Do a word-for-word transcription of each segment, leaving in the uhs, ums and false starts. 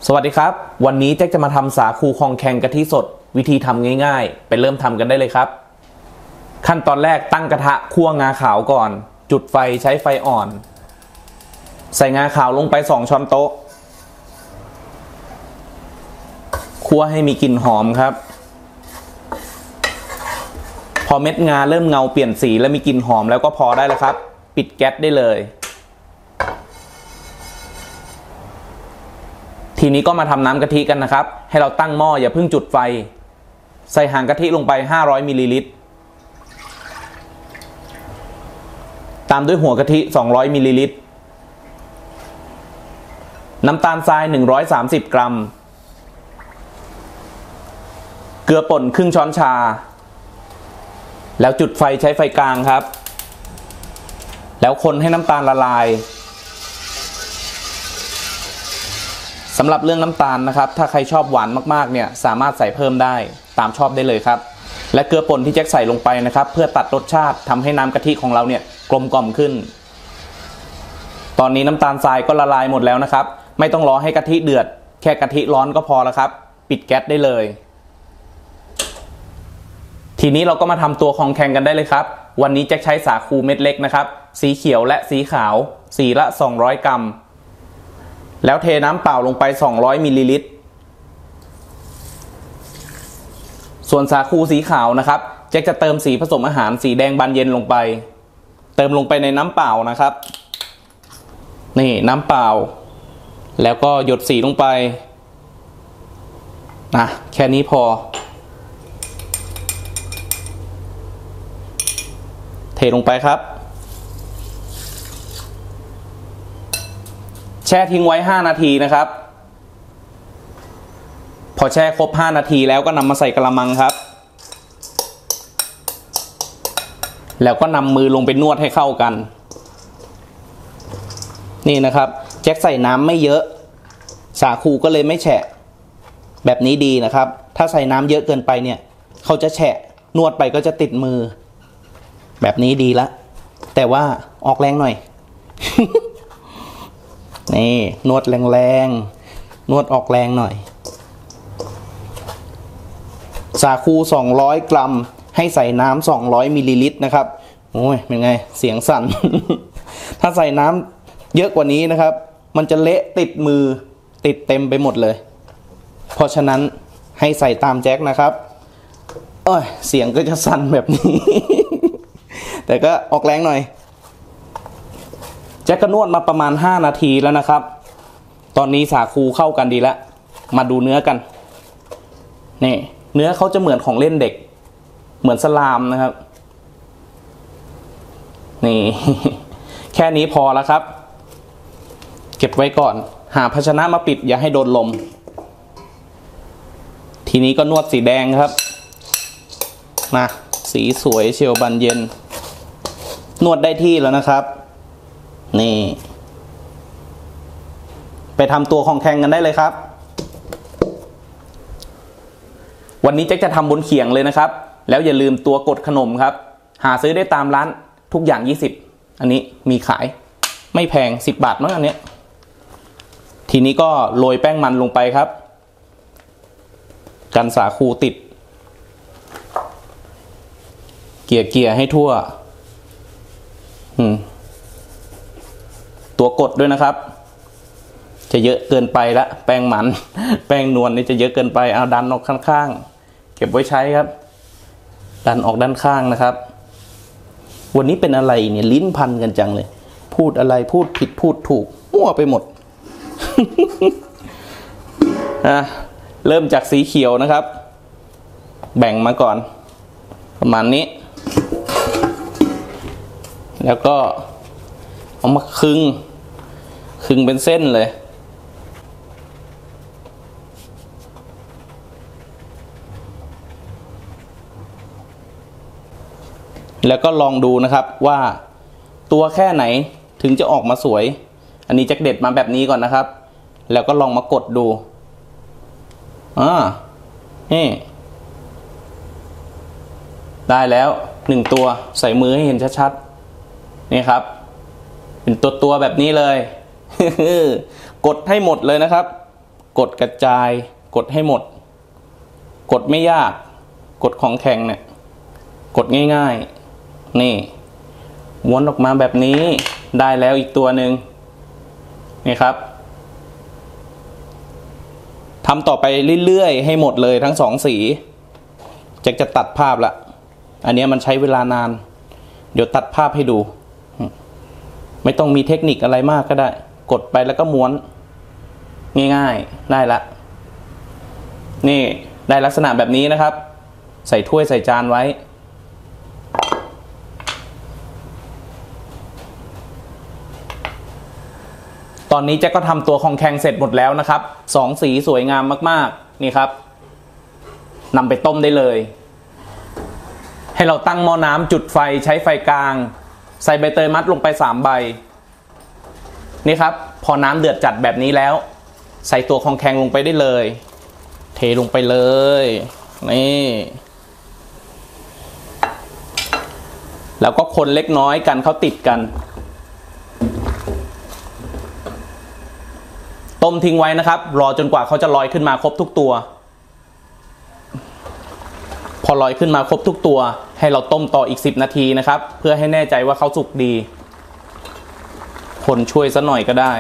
สวัสดีครับวันนี้แจ็คจะมาทำสาคูคองแข็งกะทิสดวิธีทำง่ายๆไปเริ่มทำกันได้เลยครับขั้นตอนแรกตั้งกระทะคั่วงาขาวก่อนจุดไฟใช้ไฟอ่อนใส่งาขาวลงไปสองช้อนโต๊ะคั่วให้มีกลิ่นหอมครับพอเม็ดงาเริ่มเงาเปลี่ยนสีและมีกลิ่นหอมแล้วก็พอได้แล้วครับปิดแก๊สได้เลยทีนี้ก็มาทำน้ำกะทิกันนะครับให้เราตั้งหม้ออย่าเพิ่งจุดไฟใส่หางกะทิลงไปห้าร้อยมิลลิลิตรตามด้วยหัวกะทิสองร้อยมิลลิลิตรน้ำตาลทรายหนึ่งร้อยสามสิบกรัมเกลือป่นครึ่งช้อนชาแล้วจุดไฟใช้ไฟกลางครับแล้วคนให้น้ำตาลละลายสำหรับเรื่องน้ำตาลนะครับถ้าใครชอบหวานมากๆเนี่ยสามารถใส่เพิ่มได้ตามชอบได้เลยครับและเกลือป่นที่แจ็คใส่ลงไปนะครับเพื่อตัดรสชาติทำให้น้ำกะทิของเราเนี่ยกลมกล่อมขึ้นตอนนี้น้ำตาลทรายก็ละลายหมดแล้วนะครับไม่ต้องรอให้กะทิเดือดแค่กะทิร้อนก็พอแล้วครับปิดแก๊สได้เลยทีนี้เราก็มาทำตัวคองแข็งกันได้เลยครับวันนี้แจ็คใช้สาคูเม็ดเล็กนะครับสีเขียวและสีขาวสีละสองร้อยกรัมแล้วเทน้ำเปล่าลงไปสองร้อยมิลลิลิตรส่วนสาคูสีขาวนะครับแจ็คจะเติมสีผสมอาหารสีแดงบานเย็นลงไปเติมลงไปในน้ำเปล่านะครับนี่น้ำเปล่าแล้วก็หยดสีลงไปนะแค่นี้พอเทลงไปครับแช่ทิ้งไว้ห้านาทีนะครับพอแช่ครบห้านาทีแล้วก็นำมาใส่กระมังครับแล้วก็นำมือลงไปนวดให้เข้ากันนี่นะครับแจ็คใส่น้ำไม่เยอะสาคูก็เลยไม่แฉะแบบนี้ดีนะครับถ้าใส่น้ำเยอะเกินไปเนี่ยเขาจะแฉะนวดไปก็จะติดมือแบบนี้ดีละแต่ว่าออกแรงหน่อย นี่นวดแรงๆนวดออกแรงหน่อยสาคูสองร้อยกรัมให้ใส่น้ำสองร้อยมิลลิลิตรนะครับโอ้ยเป็นไงเสียงสั่น ถ้าใส่น้ำเยอะกว่านี้นะครับมันจะเละติดมือติดเต็มไปหมดเลยเพราะฉะนั้นให้ใส่ตามแจ็คนะครับเอ้ยเสียงก็จะสั่นแบบนี้ แต่ก็ออกแรงหน่อยแจ็คก็นวดมาประมาณห้านาทีแล้วนะครับตอนนี้สาคูเข้ากันดีแล้วมาดูเนื้อกันนี่เนื้อเขาจะเหมือนของเล่นเด็กเหมือนสลามนะครับนี่ แค่นี้พอแล้วครับเก็บไว้ก่อนหาภาชนะมาปิดอย่าให้โดนลมทีนี้ก็นวดสีแดงครับมาสีสวยเชียวบานเย็นนวดได้ที่แล้วนะครับนี่ไปทำตัวคองแข็งกันได้เลยครับวันนี้แจ็คจะทำบนเขียงเลยนะครับแล้วอย่าลืมตัวกดขนมครับหาซื้อได้ตามร้านทุกอย่างยี่สิบอันนี้มีขายไม่แพงสิบบาทมั้งอันเนี้ยทีนี้ก็โรยแป้งมันลงไปครับกันสาคูติดเกี่ยเกี่ยให้ทั่วอืมตัวกดด้วยนะครับจะเยอะเกินไปละแป้งมันแป้งนวลนี่จะเยอะเกินไปเอาดันออกข้างๆเก็บไว้ใช้ครับดันออกด้านข้างนะครับวันนี้เป็นอะไรเนี่ยลิ้นพันกันจังเลยพูดอะไรพูดผิดพูดถูกมั่วไปหมด อ่ะเริ่มจากสีเขียวนะครับแบ่งมาก่อนประมาณนี้แล้วก็เอามาครึ่งครึ่งเป็นเส้นเลยแล้วก็ลองดูนะครับว่าตัวแค่ไหนถึงจะออกมาสวยอันนี้แจ็คเด็ดมาแบบนี้ก่อนนะครับแล้วก็ลองมากดดูอ่านี่ได้แล้วหนึ่งตัวใส่มือให้เห็นชัดๆนี่ครับเป็นตัวตัวแบบนี้เลย กดให้หมดเลยนะครับกดกระจายกดให้หมดกดไม่ยากกดของแข็งเนี่ยกดง่ายๆนี่ม้วนออกมาแบบนี้ได้แล้วอีกตัวหนึ่งนี่ครับทำต่อไปเรื่อยๆให้หมดเลยทั้งสองสีแจ็คจะตัดภาพละอันนี้มันใช้เวลานานเดี๋ยวตัดภาพให้ดูไม่ต้องมีเทคนิคอะไรมากก็ได้กดไปแล้วก็ม้วนง่ายๆได้ละนี่ได้ลักษณะแบบนี้นะครับใส่ถ้วยใส่จานไว้ตอนนี้แจ็คก็ทำตัวคองแคงเสร็จหมดแล้วนะครับสองสีสวยงามมากๆนี่ครับนำไปต้มได้เลยให้เราตั้งหม้อน้ำจุดไฟใช้ไฟกลางใส่ใบเตยมัดลงไปสามใบนี่ครับพอน้ำเดือดจัดแบบนี้แล้วใส่ตัวคองแคงลงไปได้เลยเทลงไปเลยนี่แล้วก็คนเล็กน้อยกันเขาติดกันต้มทิ้งไว้นะครับรอจนกว่าเขาจะลอยขึ้นมาครบทุกตัวพอลอยขึ้นมาครบทุกตัวให้เราต้มต่ออีกสิบนาทีนะครับเพื่อให้แน่ใจว่าเขาสุกดีคนช่วยซะหน่อยก็ได้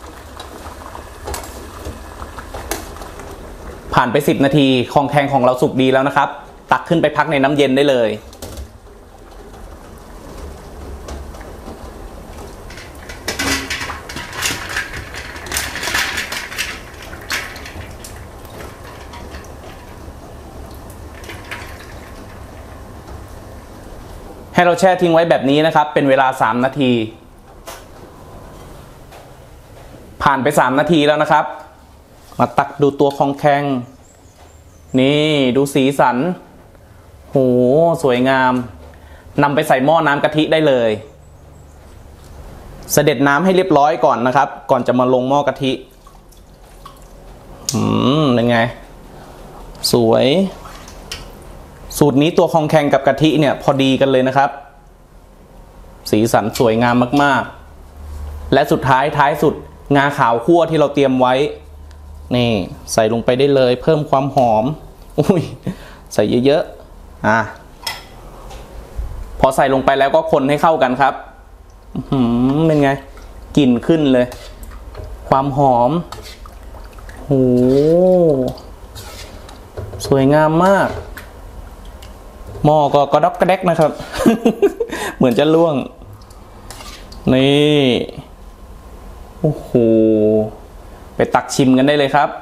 ผ่านไปสิบนาทีคองแคงของเราสุกดีแล้วนะครับตักขึ้นไปพักในน้ำเย็นได้เลยให้เราแช่ทิ้งไว้แบบนี้นะครับเป็นเวลาสามนาทีผ่านไปสามนาทีแล้วนะครับมาตักดูตัวคองแคงนี่ดูสีสันโหสวยงามนำไปใส่หม้อน้ำกะทิได้เลยเสด็จน้ำให้เรียบร้อยก่อนนะครับก่อนจะมาลงหม้อกะทิอืมเป็นไงสวยสูตรนี้ตัวคองแคงกับกะทิเนี่ยพอดีกันเลยนะครับสีสันสวยงามมากๆและสุดท้ายท้ายสุดงาขาวคั่วที่เราเตรียมไว้นี่ใส่ลงไปได้เลยเพิ่มความหอมอุ้ยใส่เยอะๆอ่ะพอใส่ลงไปแล้วก็คนให้เข้ากันครับอืมเป็นไงกลิ่นขึ้นเลยความหอมโหสวยงามมากหม้อก็กระดกกระแดกนะครับ เหมือนจะล่วงนี่โอ้โหไปตักชิมกันได้เลยครับ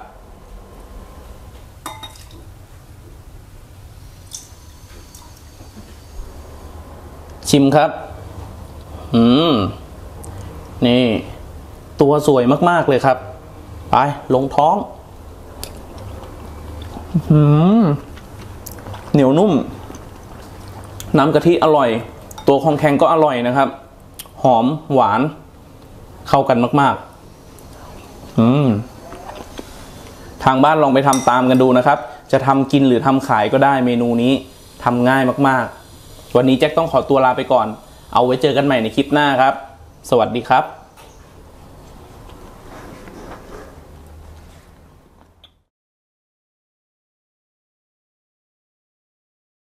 ชิมครับอืมนี่ตัวสวยมากๆเลยครับไปลงท้องอืมเหนียวนุ่มน้ำกะทิอร่อยตัวคองแคงก็อร่อยนะครับหอมหวานเข้ากันมากๆอืมทางบ้านลองไปทำตามกันดูนะครับจะทำกินหรือทำขายก็ได้เมนูนี้ทำง่ายมากๆวันนี้แจ็คต้องขอตัวลาไปก่อนเอาไว้เจอกันใหม่ในคลิปหน้าครับสวัสดีครับ